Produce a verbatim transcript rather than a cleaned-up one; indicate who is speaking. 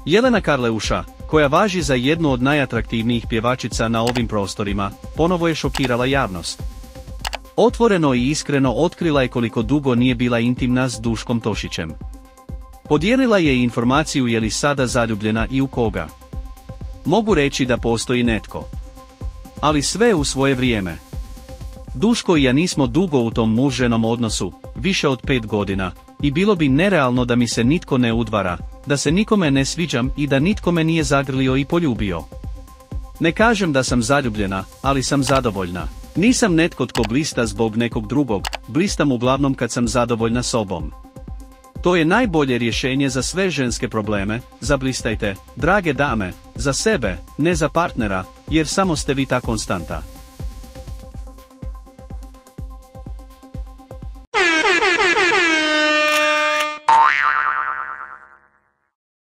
Speaker 1: Jelena Karleuša, koja važi za jednu od najatraktivnijih pjevačica na ovim prostorima, ponovo je šokirala javnost. Otvoreno i iskreno otkrila je koliko dugo nije bila intimna s Duškom Tošićem. Podijelila je i informaciju je li sada zaljubljena i u koga. Mogu reći da postoji netko. Ali sve u svoje vrijeme. Duško i ja nismo dugo u tom muž-ženom odnosu, više od pet godina, i bilo bi nerealno da mi se nitko ne udvara, da se nikome ne sviđam i da nitko me nije zagrlio i poljubio. Ne kažem da sam zaljubljena, ali sam zadovoljna. Nisam netko tko blista zbog nekog drugog, blistam uglavnom kad sam zadovoljna sobom. To je najbolje rješenje za sve ženske probleme, zablistajte, drage dame, za sebe, ne za partnera, jer samo ste vi ta konstanta.